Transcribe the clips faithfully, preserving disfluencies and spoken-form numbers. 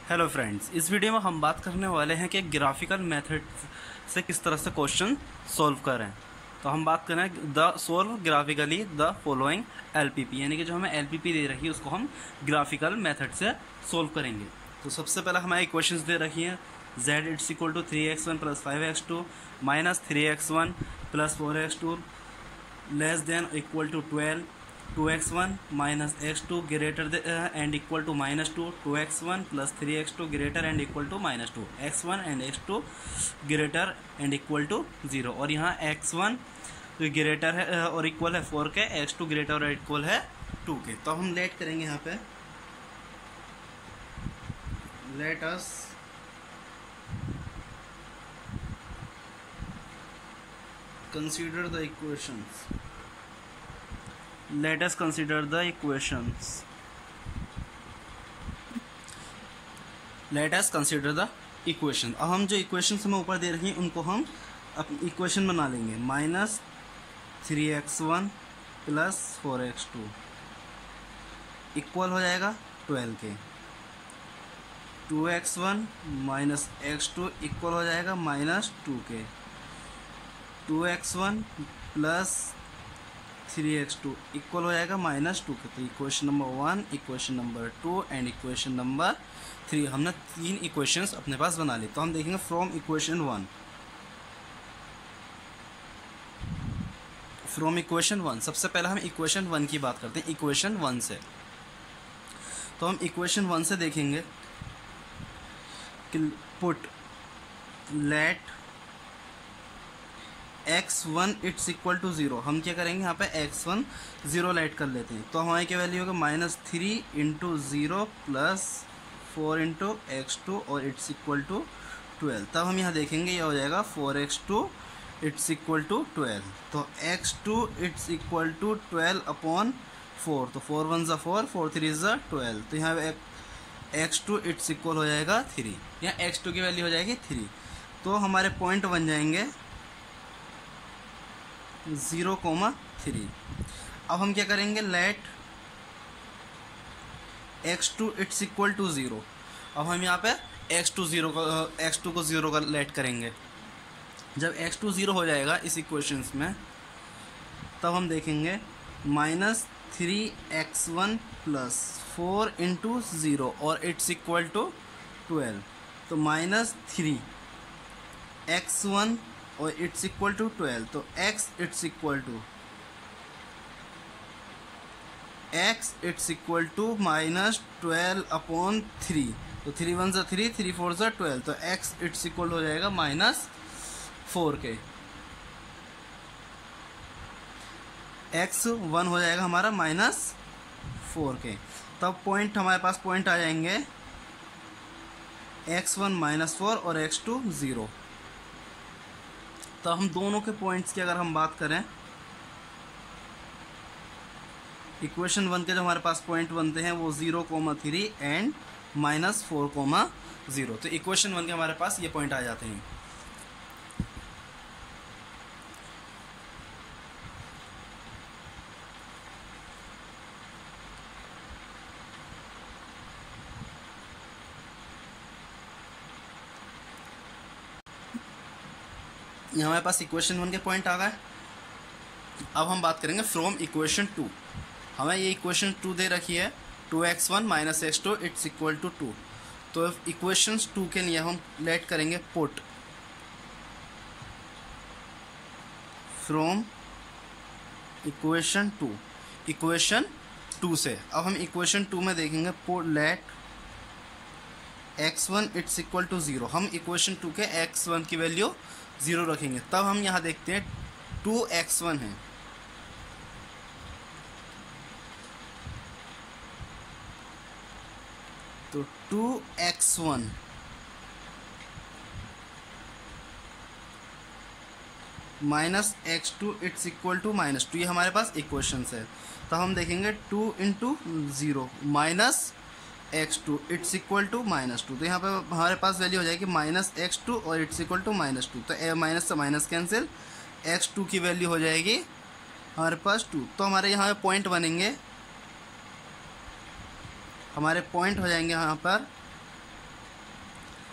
Hello friends, इस video में हम बात करने वाले हैं कि ग्राफिकल मेथड से किस तरह से क्वेश्चन सॉल्व करें। तो हम बात करें the solve graphically the following LPP, यानी कि जो हमें एलपीपी दे रखी है उसको हम ग्राफिकल मेथड से सॉल्व करेंगे। तो सबसे पहले हमारी इक्वेशंस दे रखी हैं Z it's equal to three x one plus five x two minus three x one plus four x two less than equal to twelve, two x one minus X two greater and equal to minus two, two x one plus three x two greater and equal to minus two, x one and X two greater and equal to zero. और यहाँ x one greater है और equal है four के, X two greater और equal है two के। तो हम लेट करेंगे यहाँ पे, let us consider the equations. Let us consider the equations. Let us consider the equation. अब हम जो इक्वेशन हमें ऊपर दे रही हैं उनको हम अपनी इक्वेशन बना लेंगे। Minus three x one plus four x two equal हो जाएगा ट्वेल्व के, two x one minus X two equal हो जाएगा माइनस टू के, two x one plus three x two equal हो जाएगा माइनस टू के। तो equation number one, equation number two and equation number three, हमने तीन इक्वेशंस अपने पास बना ली। तो हम देखेंगे from equation one, from equation one सबसे पहले हम इक्वेशन वन की बात करते हैं। इक्वेशन वन से तो हम इक्वेशन वन से देखेंगे कि put let x one it's equal to zero. हम क्या करेंगे यहाँ पे एक्स वन ज़ीरो लाइट कर लेते हैं। तो हमारी क्या वैल्यू होगा minus three into zero plus four into X two और इट्स इक्वल टू ट्वेल्व। तब हम यहाँ देखेंगे ये हो जाएगा four x two it's equal to twelve. तो x two it's equal to twelve upon four, तो फोर वन ज़ा फोर, फोर थ्री ज़ा ट्वेल्व। तो यहाँ एक्स टू इट्स इक्वल हो जाएगा थ्री, यहाँ एक्स टू की वैल्यू हो जाएगी थ्री। तो हमारे पॉइंट बन जाएंगे ज़ीरो कोमा थ्री। अब हम क्या करेंगे let X two it's equal to zero. अब हम यहाँ पे एक्स टू ज़ीरो का एक्स टू को ज़ीरो का लेट करेंगे। जब एक्स टू ज़ीरो हो जाएगा इस इक्वेशंस में, तब हम देखेंगे minus three x one plus four into zero और इट्स इक्वल टू ट्वेल्व। तो माइनस थ्री एक्स वन और इट्स इक्वल टू ट्वेल्व। तो x it's equal to x it's equal to minus twelve upon three. तो three one ज़ा three, three four ज़ा twelve. तो x it's equal हो जाएगा minus four के, X one हो जाएगा हमारा माइनस फोर के। तब पॉइंट हमारे पास पॉइंट आ जाएंगे एक्स वन माइनस फोर और एक्स टू ज़ीरो। तो हम दोनों के पॉइंट्स की अगर हम बात करें, इक्वेशन वन के जो हमारे पास पॉइंट बनते हैं वो zero comma three and minus four comma zero. तो इक्वेशन वन के हमारे पास ये पॉइंट आ जाते हैं। ये हमारे पास इक्वेशन वन के पॉइंट आ गए। अब हम बात करेंगे फ्रॉम इक्वेशन टू। हमें ये इक्वेशन टू दे रखी है, two x one minus X two it's equal to two. तो इक्वेशन टू के लिए हम लेट करेंगे put from equation two, equation two से। अब हम इक्वेशन टू में देखेंगे put let x one it's equal to zero. हम इक्वेशन टू के एक्स वन की वैल्यू ज़ीरो रखेंगे। तब हम यहाँ देखते हैं टू एक्स वन है, तो two x one minus X two it's equal to minus two, ये हमारे पास इक्वेशंस है। तो हम देखेंगे two into zero minus X two it's equal to minus two. तो यहाँ पे हमारे पास वैल्यू हो जाएगी माइनस एक्स टू और it's equal to minus two. तो माइनस से माइनस कैंसिल, एक्स टू की वैल्यू हो जाएगी हमारे पास टू। तो हमारे यहाँ पे पॉइंट बनेंगे, हमारे पॉइंट हो जाएंगे यहाँ पर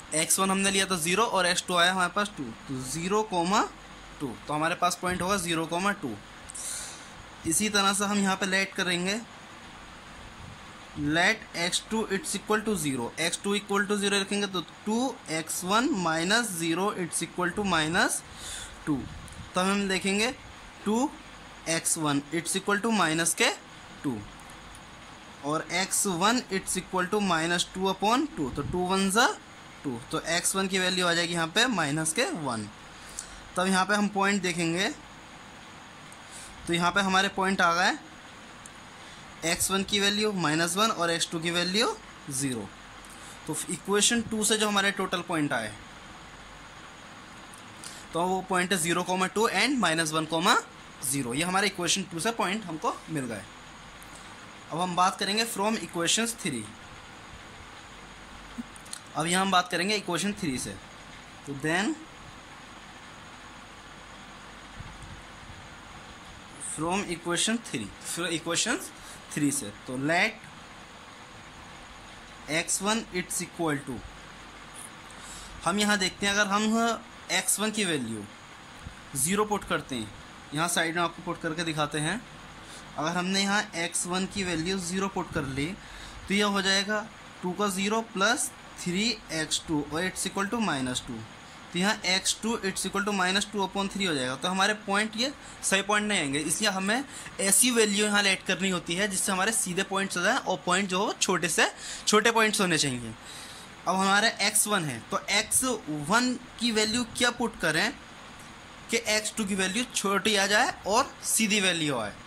एक्स वन हमने लिया था ज़ीरो और एक्स टू आया हमारे पास टू, तो ज़ीरो कोमा टू, तो हमारे पास पॉइंट होगा ज़ीरो कोमा टू। इसी तरह से हम यहाँ पे लेट करेंगे, let X two it's equal to zero, X two equal to zero रखेंगे तो two x one minus zero it's equal to minus two. तो हम देखेंगे two x one it's equal to minus के टू और x one it's equal to minus two upon two, तो two one ज़ा two, तो एक्स वन की value आ जाएगी यहाँ पे माइनस के वन। तब यहाँ पे हम पॉइंट देखेंगे, तो यहाँ पे हमारे पॉइंट आ गए एक्स वन की वैल्यू माइनस वन और एक्स टू की वैल्यू ज़ीरो। तो इक्वेशन टू से जो हमारे टोटल पॉइंट आए तो वो पॉइंट है zero comma two and minus one comma zero. ये हमारे इक्वेशन टू से पॉइंट हमको मिल गए। अब हम बात करेंगे फ्रॉम इक्वेशन थ्री। अब यहाँ हम बात करेंगे इक्वेशन थ्री से, तो देन फ्रॉम इक्वेशन थ्री, फिर इक्वेशन थ्री से, तो let x one it's equal to, हम यहाँ देखते हैं अगर हम एक्स वन की वैल्यू ज़ीरो पुट करते हैं, यहाँ साइड में आपको पुट करके दिखाते हैं, अगर हमने यहाँ एक्स वन की वैल्यू ज़ीरो पुट कर ली तो यह हो जाएगा टू का zero plus three x two और it's equal to minus two, तो यहाँ X two it's equal to minus two upon three हो जाएगा। तो हमारे पॉइंट ये सही पॉइंट नहीं आएंगे, इसलिए हमें ऐसी वैल्यू यहाँ लेट करनी होती है जिससे हमारे सीधे पॉइंट्स हो जाए और पॉइंट जो हो छोटे से छोटे पॉइंट्स होने चाहिए। अब हमारे एक्स वन है तो एक्स वन की वैल्यू क्या पुट करें कि एक्स टू की वैल्यू छोटी आ जाए और सीधी वैल्यू आए।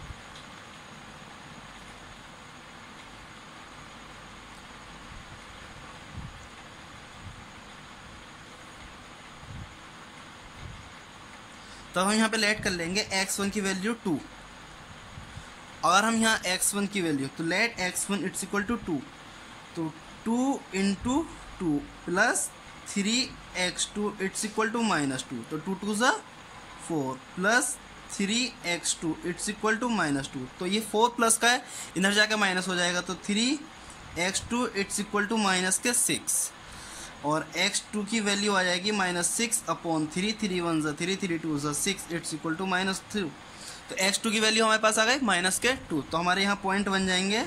तो हम यहाँ पे लेट कर लेंगे एक्स वन की वैल्यू टू। अगर हम यहाँ एक्स वन की वैल्यू तो let x one it's equal to two, तो two into two plus three x two it's equal to minus two, तो टू टू ज़ा four plus three x two it's equal to minus two, तो ये four plus का है, इधर जाकर minus हो जाएगा, तो three x two it's equal to minus के सिक्स और एक्स टू की वैल्यू आ जाएगी minus six upon three, three one ज़ा थ्री, थ्री टू ज़ा six it's equal to minus three, तो एक्स टू की वैल्यू हमारे पास आ गई माइनस के टू। तो हमारे यहाँ पॉइंट बन जाएंगे,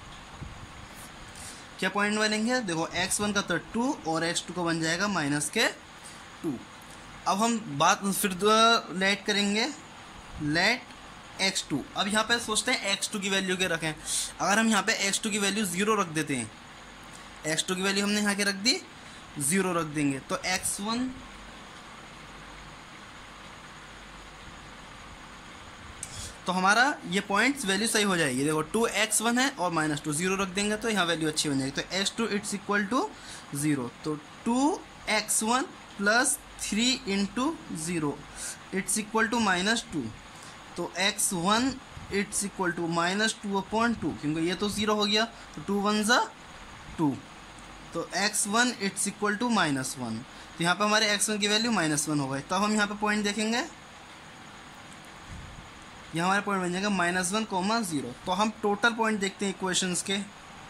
क्या पॉइंट बनेंगे देखो, एक्स वन का तो टू और एक्स टू का बन जाएगा माइनस के टू। अब हम बात फिर लेट करेंगे, लेट एक्स टू। अब यहाँ पे सोचते हैं एक्स टू की वैल्यू क्या रखें। अगर हम यहाँ पे एक्स टू की वैल्यू ज़ीरो रख देते हैं, एक्स टू की वैल्यू हमने यहाँ के रख दी ज़ीरो रख देंगे, तो एक्स वन तो हमारा ये पॉइंट्स वैल्यू सही हो जाएगी। देखो टू एक्स वन है और माइनस टू ज़ीरो रख देंगे तो यहाँ वैल्यू अच्छी बन जाएगी, तो x two it's equal to zero, तो two x one plus three into zero it's equal to minus two, तो x one it's equal to minus two upon two, क्योंकि ये तो ज़ीरो हो गया, तो टू वन ज़ा टू, तो x one it's equal to minus one, तो यहाँ पे हमारे एक्स वन की वैल्यू माइनस वन हो गई। तब हम यहाँ पे पॉइंट देखेंगे, यहाँ हमारे पॉइंट बन जाएगा माइनस वन कोमा ज़ीरो। तो हम टोटल पॉइंट देखते हैं इक्वेशंस के,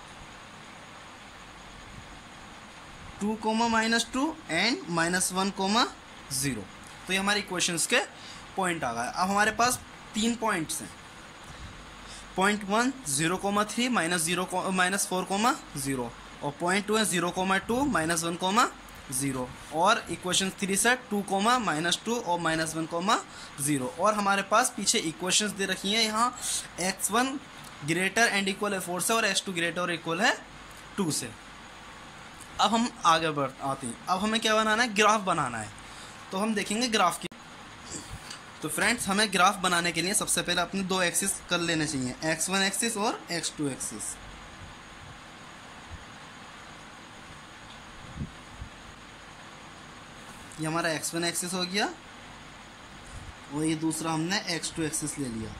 two comma minus two and minus one comma zero, तो ये हमारे इक्वेशंस के पॉइंट आ गए। अब हमारे पास तीन पॉइंट्स हैं, point one zero comma three minus zero minus four comma zero, और पॉइंट टू है zero comma two minus one comma zero, और इक्वेशन थ्री से टू कोमा माइनस टू और माइनस वन कोमा ज़ीरो। और हमारे पास पीछे इक्वेशंस दे रखी हैं, यहाँ x one greater and equal है फोर से और एक्स टू ग्रेटर और इक्वल है टू से। अब हम आगे बढ़ आते हैं, अब हमें क्या बनाना है, ग्राफ बनाना है। तो हम देखेंगे ग्राफ की। तो फ्रेंड्स हमें ग्राफ बनाने के लिए सबसे पहले अपने दो एक्सिस कर लेने चाहिए, एक्स वन एक्सिस और एक्स टू एक्सिस। ये हमारा एक्स वन एक्सिस हो गया और ये दूसरा हमने एक्स टू एक्सिस ले लिया।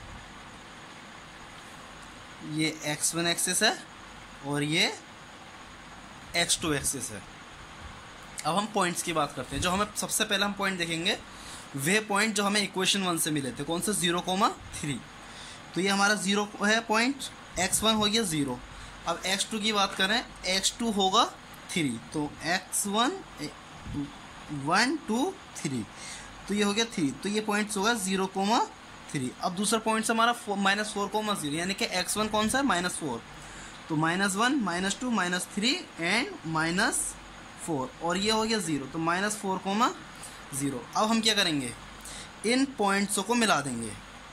ये एक्स वन एक्सिस है और ये एक्स टू एक्सिस है। अब हम पॉइंट्स की बात करते हैं। जो हमें सबसे पहले हम पॉइंट देखेंगे वे पॉइंट जो हमें इक्वेशन वन से मिले थे, कौन से, ज़ीरो कोमा थ्री। तो ये हमारा ज़ीरो है पॉइंट, एक्स वन हो गया ज़ीरो। अब एक्स टू की बात करें, एक्स टू होगा थ्री, तो x one one two three, तो ये हो गया थ्री, तो ये पॉइंट्स होगा जीरो कोमा थ्री। अब दूसरा पॉइंट्स हमारा माइनस फोर कोमा जीरो, यानी कि एक्स वन कौन सा है, माइनस फोर, तो minus one minus two minus three and minus four, और ये हो गया ज़ीरो, तो माइनस फोर कोमा ज़ीरो। अब हम क्या करेंगे, इन पॉइंट्सों को मिला देंगे।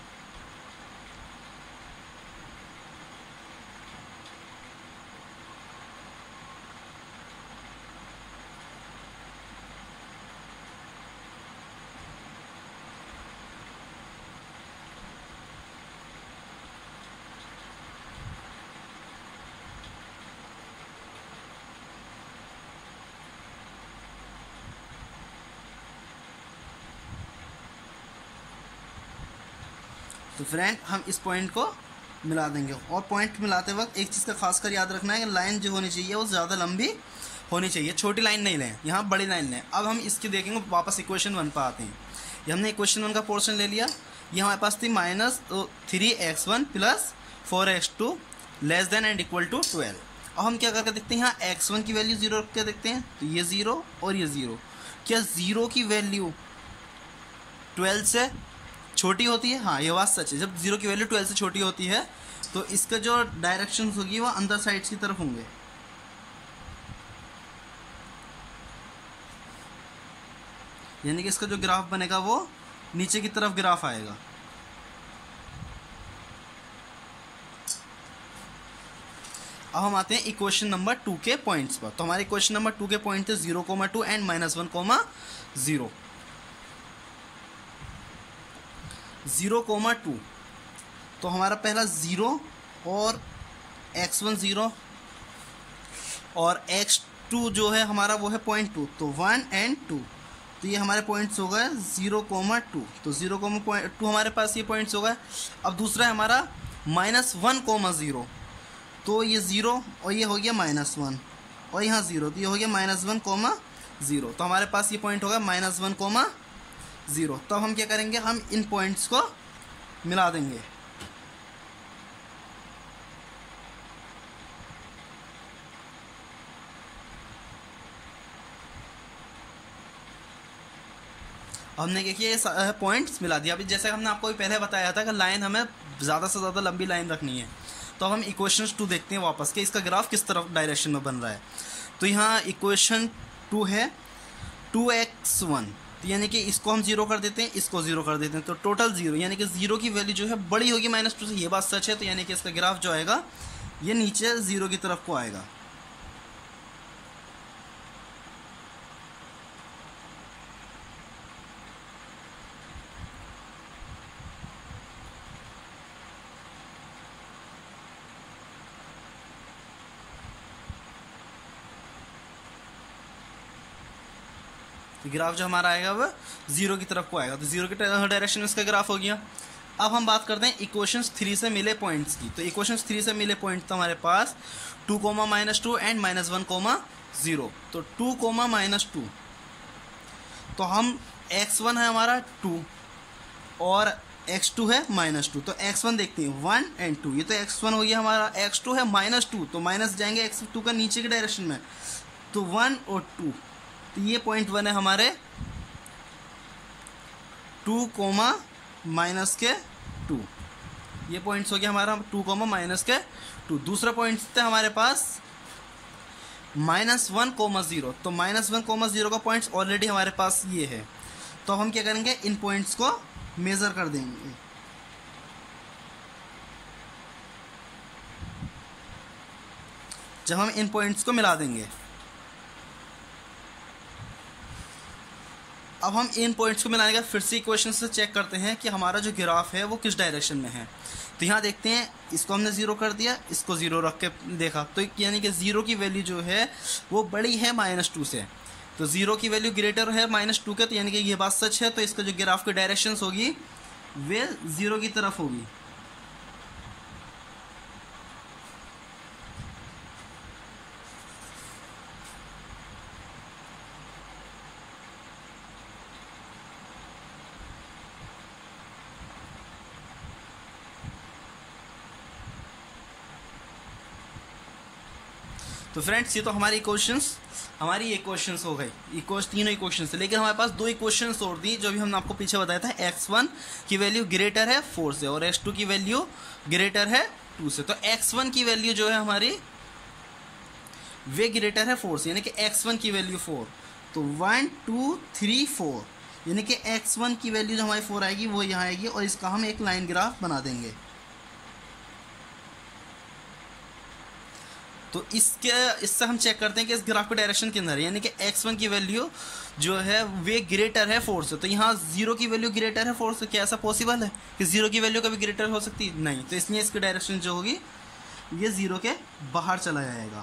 तो फ्रेंड हम इस पॉइंट को मिला देंगे, और पॉइंट मिलाते वक्त एक चीज़ का खास कर याद रखना है कि लाइन जो होनी चाहिए वो ज़्यादा लंबी होनी चाहिए, छोटी लाइन नहीं लें, यहाँ बड़ी लाइन लें। अब हम इसकी देखेंगे, वापस इक्वेशन वन पर आते हैं। ये हमने इक्वेशन वन का पोर्शन ले लिया, ये हमारे पास थी minus three x one plus four x two less than and equal to twelve. अब हम क्या करके देखते हैं, यहाँ एक्स वन की वैल्यू ज़ीरो रख के देखते हैं, तो ये ज़ीरो और ये ज़ीरो, क्या ज़ीरो की वैल्यू ट्वेल्व से छोटी होती है? हाँ, ये बात सच है, जब जीरो की वैल्यू ट्वेल्व से छोटी होती है तो इसका जो डायरेक्शन होगी वो अंदर साइड्स की तरफ होंगे, यानी कि इसका जो ग्राफ बनेगा वो नीचे की तरफ ग्राफ आएगा। अब हम आते हैं इक्वेशन नंबर टू के पॉइंट्स पर। तो हमारे इक्वेशन नंबर टू के पॉइंट थे zero comma two and minus one comma zero. Zero comma two, तो हमारा पहला ज़ीरो और एक्स वन ज़ीरो और एक्स टू जो है हमारा वो है पॉइंट टू, तो वन एंड टू, तो ये हमारे पॉइंट्स हो गए ज़ीरो कोमा टू, तो ज़ीरो कोमा पॉइंट टू हमारे पास ये पॉइंट्स हो गए। अब दूसरा है हमारा माइनस वन कोमा ज़ीरो, तो ये ज़ीरो और ये हो गया माइनस वन, और यहाँ ज़ीरो, तो ये हो गया माइनस वन कोमा ज़ीरो, तो हमारे पास ये पॉइंट होगा माइनस वन कोमा ज़ीरो। तब हम क्या करेंगे, हम इन पॉइंट्स को मिला देंगे। हमने क्या किया, ये पॉइंट्स मिला दिया। अभी जैसे हमने आपको भी पहले बताया था कि लाइन हमें ज़्यादा से ज़्यादा लंबी लाइन रखनी है, तो अब हम इक्वेशन टू देखते हैं वापस कि इसका ग्राफ किस तरफ डायरेक्शन में बन रहा है। तो यहाँ इक्वेशन टू है टू एक्स वन, तो यानी कि इसको हम जीरो कर देते हैं, इसको जीरो कर देते हैं, तो टोटल जीरो, यानी कि जीरो की वैल्यू जो है बड़ी होगी माइनस टू से, ये बात सच है। तो यानी कि इसका ग्राफ जो आएगा ये नीचे जीरो की तरफ को आएगा। तो ग्राफ जो हमारा आएगा वह जीरो की तरफ को आएगा, तो जीरो के डायरेक्शन में इसका ग्राफ हो गया। अब हम बात करते हैं इक्वेशंस थ्री से मिले पॉइंट्स की। तो इक्वेशंस थ्री से मिले पॉइंट तो हमारे पास two comma minus two and minus one comma zero, तो टू कोमा माइनस टू, तो हम एक्स वन है हमारा टू और एक्स टू है माइनस टू, तो एक्स वन देखते हैं वन एंड टू, ये तो एक्स वन हो गया हमारा, एक्स टू है माइनस टू, तो माइनस जाएंगे एक्स टू का नीचे के डायरेक्शन में, तो वन और टू, तो ये पॉइंट वन है हमारे टू कोमा माइनस के टू, ये पॉइंट्स हो गया हमारा टू कोमा माइनस के टू। दूसरा पॉइंट थे हमारे पास माइनस वन कोमा ज़ीरो, तो माइनस वन कोमा ज़ीरो का पॉइंट्स ऑलरेडी हमारे पास ये है, तो हम क्या करेंगे, इन पॉइंट्स को मेज़र कर देंगे। जब हम इन पॉइंट्स को मिला देंगे, अब हम इन पॉइंट्स को मिलाने का फिर से इक्वेशन से चेक करते हैं कि हमारा जो ग्राफ है वो किस डायरेक्शन में है। तो यहाँ देखते हैं, इसको हमने ज़ीरो कर दिया, इसको ज़ीरो रख के देखा, तो यानी कि ज़ीरो की वैल्यू जो है वो बड़ी है माइनस टू से, तो ज़ीरो की वैल्यू ग्रेटर है माइनस टू के, तो यानी कि ये बात सच है। तो इसका जो ग्राफ की डायरेक्शन होगी वे ज़ीरो की तरफ होगी। तो फ्रेंड्स ये तो हमारी इक्वेशंस हमारी इक्वेशंस हो गई, इक्वेश तीनों इक्वेशंस, लेकिन हमारे पास दो इक्वेशंस और दी जो भी हमने आपको पीछे बताया था। एक्स वन की वैल्यू ग्रेटर है फोर से और एक्स टू की वैल्यू ग्रेटर है टू से। तो एक्स वन की वैल्यू जो है हमारी वे ग्रेटर है फोर से, यानी कि एक्स वन की वैल्यू फोर, तो वन टू थ्री फोर, यानी कि एक्स वन की वैल्यू जो हमारी फोर आएगी वो यहाँ आएगी और इसका हम एक लाइन ग्राफ बना देंगे। तो इसके इससे हम चेक करते हैं कि इस ग्राफ के डायरेक्शन के अंदर है, यानी कि एक्स वन की वैल्यू जो है वे ग्रेटर है फोर से। तो यहाँ जीरो की वैल्यू ग्रेटर है फोर से, क्या ऐसा पॉसिबल है कि जीरो की वैल्यू कभी ग्रेटर हो सकती है? नहीं। तो इसलिए इसकी डायरेक्शन जो होगी ये जीरो के बाहर चला जाएगा।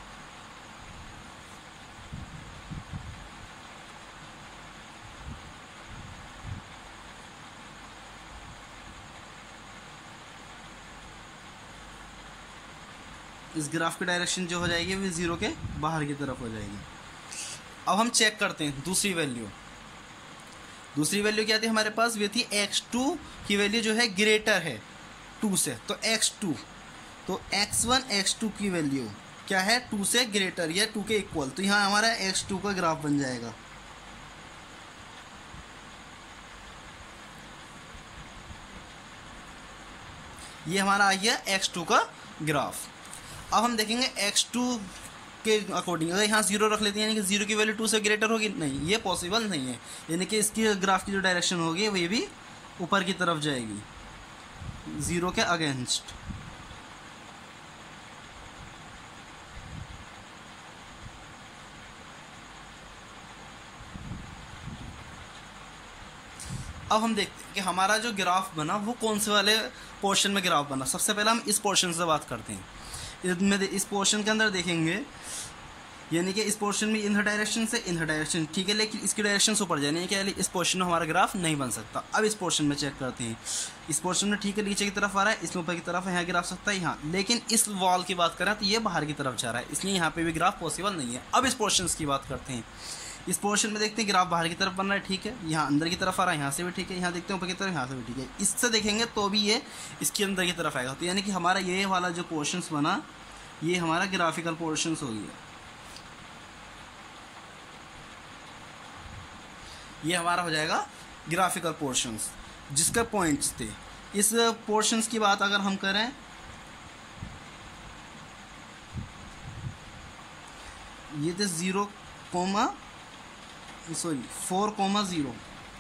इस ग्राफ की डायरेक्शन जो हो जाएगी वो जीरो के बाहर की तरफ हो जाएगी। अब हम चेक करते हैं दूसरी वैल्यू। दूसरी वैल्यू क्या थी हमारे पास? वो थी एक्स टू की वैल्यू जो है ग्रेटर है टू से, तो एक्स टू, तो एक्स वन एक्स टू की वैल्यू क्या है? टू से ग्रेटर या टू के इक्वल। तो यहाँ हमारा एक्स टू का ग्राफ बन जाएगा। ये हमारा आ गया एक्स टू का ग्राफ। अब हम देखेंगे एक्स टू के अकॉर्डिंग, अगर यहाँ जीरो रख लेते हैं यानी कि जीरो की वैल्यू टू से ग्रेटर होगी, नहीं, ये पॉसिबल नहीं है। यानी कि इसकी ग्राफ की जो डायरेक्शन होगी वो ये भी ऊपर की तरफ जाएगी, जीरो के अगेंस्ट। अब हम देखते हैं कि हमारा जो ग्राफ बना वो कौन से वाले पोर्शन में ग्राफ बना। सबसे पहले हम इस पोर्शन से बात करते हैं। इसमें इस पोर्शन के अंदर देखेंगे, यानी कि इस पोर्शन में इन डायरेक्शन से इन डायरेक्शन, ठीक है, लेकिन इसकी डायरेक्शन से ऊपर जाने के लिए इस पोर्शन में हमारा ग्राफ नहीं बन सकता। अब इस पोर्शन में चेक करते हैं। इस पोर्शन में ठीक है नीचे की तरफ आ रहा है, इसमें ऊपर की तरफ है, यहाँ ग्राफ सकता है यहाँ, लेकिन इस वॉल की बात करें तो ये बाहर की तरफ जा रहा है, इसलिए यहाँ पे भी ग्राफ पॉसिबल नहीं है। अब इस पोर्शन की बात करते हैं। इस पोर्शन में देखते हैं ग्राफ बाहर की तरफ बन रहा है, ठीक है, यहाँ अंदर की तरफ आ रहा है, यहाँ से भी ठीक है, यहाँ देखते हैं ऊपर की तरफ, यहाँ से भी ठीक है। इससे देखेंगे तो भी ये इसके अंदर की तरफ आएगा। तो यानी कि हमारा ये वाला जो पोर्शन बना ये हमारा ग्राफिकल पोर्शंस हो गया। ये हमारा हो जाएगा ग्राफिकल पोर्शंस जिसका पॉइंट्स थे। इस पोर्शंस की बात अगर हम करें, ये थे zero comma sorry four comma zero,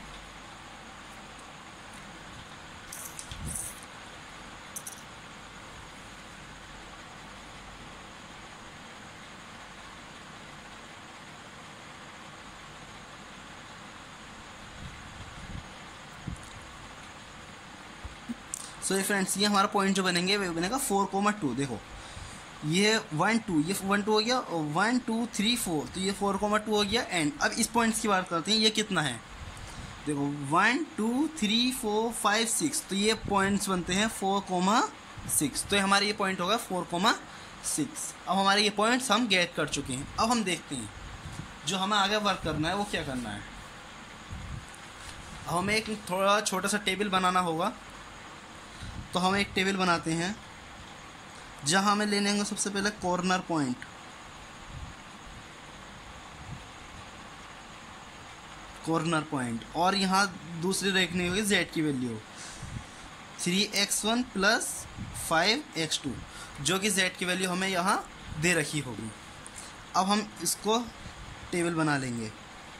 so ये फ्रेंड्स ये हमारा पॉइंट जो बनेंगे वो बनेगा फोर कोमा टू। देखो ये वन टू, ये वन टू हो गया, और वन टू थ्री फोर, तो ये फोर कोमा टू हो गया। एंड अब इस पॉइंट्स की बात करते हैं, ये कितना है? देखो one two three four five six, तो ये पॉइंट्स बनते हैं फोर कोमा सिक्स। तो हमारे ये पॉइंट होगा फोर कोमा सिक्स। अब हमारे ये पॉइंट्स हम गेट कर चुके हैं। अब हम देखते हैं जो हमें आगे वर्क करना है वो क्या करना है। अब हमें एक थोड़ा छोटा सा टेबल बनाना होगा। तो हम एक टेबल बनाते हैं जहाँ हमें लेने होंगे सबसे पहले कॉर्नर पॉइंट, कॉर्नर पॉइंट, और यहाँ दूसरी देखनी होगी जेड की value three x one plus five x two, जो कि जेड की वैल्यू हमें यहाँ दे रखी होगी। अब हम इसको टेबल बना लेंगे।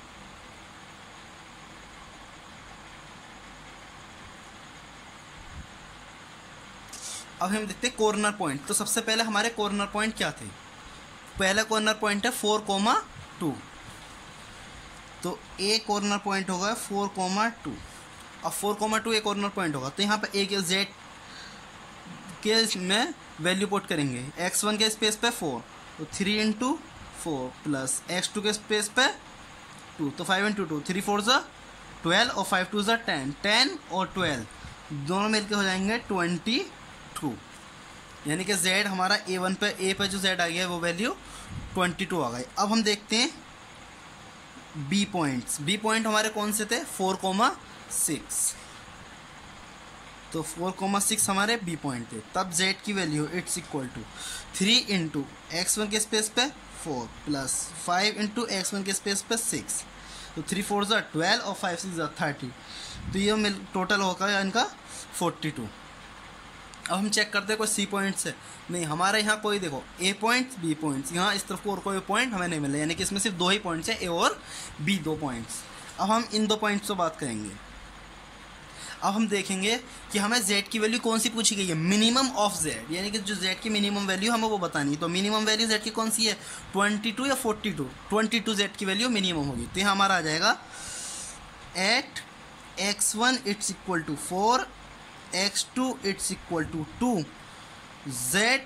अब हम देखते हैं कॉर्नर पॉइंट। तो सबसे पहले हमारे कॉर्नर पॉइंट क्या थे? पहला कॉर्नर पॉइंट है फोर कोमा टू, तो ए कॉर्नर पॉइंट होगा फोर कोमा टू। अब four comma two A corner point होगा, तो यहाँ पे ए के जेड के में वैल्यू पुट करेंगे। एक्स वन के स्पेस पे फोर, तो three into four plus x two के स्पेस पे टू, तो five into two, three four ज़ा ट्वेल्व और फाइव टू ज़ा टेन, टेन और ट्वेल्व दोनों मिलकर हो जाएंगे ट्वेंटी टू। यानी कि z हमारा ए वन पे a पे जो z आ गया है वो वैल्यू ट्वेंटी टू आ गई। अब हम देखते हैं b पॉइंट्स। b पॉइंट हमारे कौन से थे? Four comma six. तो फोर कोमा सिक्स हमारे बी पॉइंट थे। तब जेड की value it's equal to three into x one के स्पेस पे four plus five into x one के स्पेस पे सिक्स, तो थ्री फोर ज़ा ट्वेल्व और फाइव सिक्स ज़ा थर्टी, तो ये मिल टोटल होगा इनका फोर्टी टू। अब हम चेक करते हैं कोई सी पॉइंट्स है, नहीं हमारे यहाँ कोई, देखो ए पॉइंट्स बी पॉइंट्स, यहाँ इस तरफ और कोई पॉइंट हमें नहीं मिला, यानी कि इसमें सिर्फ दो ही पॉइंट्स हैं, ए और बी दो पॉइंट्स। अब हम इन दो पॉइंट्स से बात करेंगे। अब हम देखेंगे कि हमें z की वैल्यू कौन सी पूछी गई है, मिनिमम ऑफ z, यानी कि जो z की मिनिमम वैल्यू हमें वो बतानी है। तो मिनिमम वैल्यू z की कौन सी है, ट्वेंटी टू या forty two, twenty two z की वैल्यू मिनिमम होगी। तो यहाँ हमारा आ जाएगा at x one it's equal to four, x two it's equal to two, z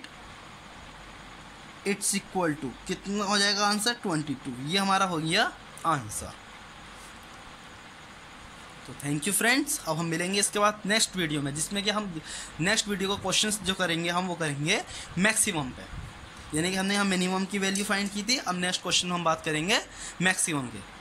it's equal to कितना हो जाएगा आंसर ट्वेंटी टू। ये हमारा हो गया आंसर। तो थैंक यू फ्रेंड्स। अब हम मिलेंगे इसके बाद नेक्स्ट वीडियो में, जिसमें कि हम नेक्स्ट वीडियो को क्वेश्चंस जो करेंगे हम वो करेंगे मैक्सिमम पे, यानी कि हमने यहाँ मिनिमम की वैल्यू फाइंड की थी। अब नेक्स्ट क्वेश्चन हम बात करेंगे मैक्सिमम के।